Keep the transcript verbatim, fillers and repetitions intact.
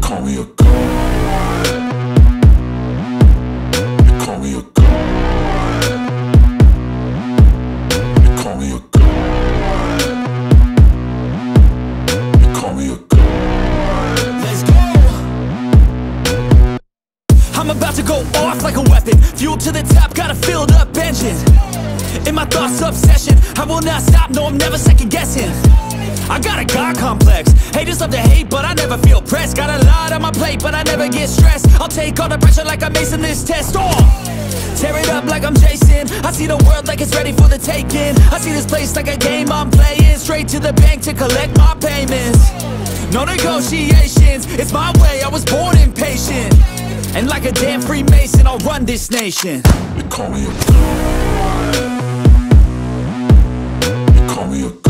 call me a god. You call me a god. You call me a god. You call me a god. Let's go! I'm about to go off like a weapon. Fuel to the top, got a filled up engine. In my thoughts, obsession, I will not stop, no, I'm never second guessing. I got a God complex. Haters love to hate, but I never feel pressed. Got a lot on my plate, but I never get stressed. I'll take all the pressure like I'm acing this test. Oh! Tear it up like I'm Jason. I see the world like it's ready for the taking. I see this place like a game I'm playing. Straight to the bank to collect my payments. No negotiations, it's my way, I was born impatient. And like a damn Freemason, I'll run this nation. You call me a god. You call me a god.